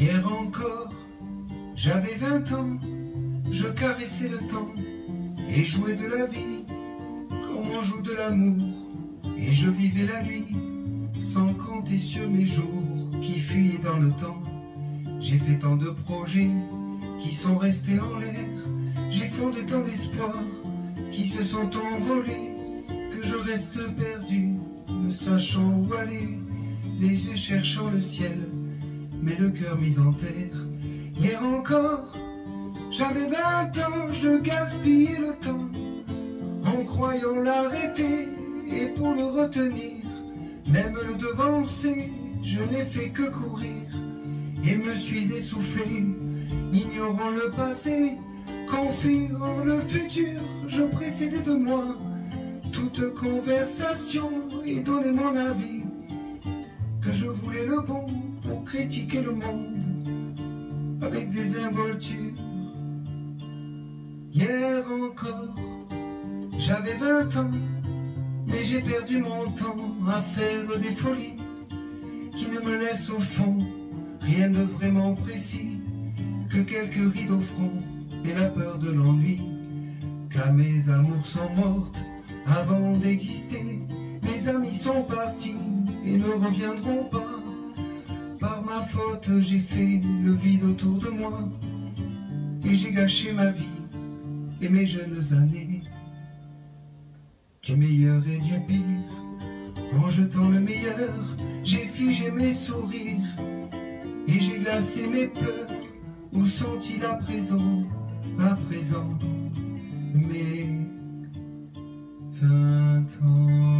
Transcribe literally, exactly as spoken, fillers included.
Hier encore, j'avais vingt ans, je caressais le temps et jouais de la vie comme on joue de l'amour. Et je vivais la nuit sans compter sur mes jours qui fuyaient dans le temps. J'ai fait tant de projets qui sont restés en l'air. J'ai fondé tant d'espoirs qui se sont envolés, que je reste perdu, ne sachant où aller, les yeux cherchant le ciel, mais le cœur mis en terre. Hier encore, j'avais vingt ans, je gaspillais le temps, en croyant l'arrêter et pour le retenir, même le devancer, je n'ai fait que courir, et me suis essoufflé, ignorant le passé, confiant le futur, je précédais de moi toute conversation et donnais mon avis, que je voulais le bon pour critiquer le monde avec des involtures. Hier encore, j'avais vingt ans, mais j'ai perdu mon temps à faire des folies qui ne me laissent au fond rien de vraiment précis, que quelques rides au front et la peur de l'ennui. Car mes amours sont mortes avant d'exister, mes amis sont partis et ne reviendront pas. Par ma faute j'ai fait le vide autour de moi, et j'ai gâché ma vie et mes jeunes années. Du meilleur et du pire, en jetant le meilleur, j'ai figé mes sourires, et j'ai glacé mes peurs, où sont-ils à présent, à présent, mes vingt ans.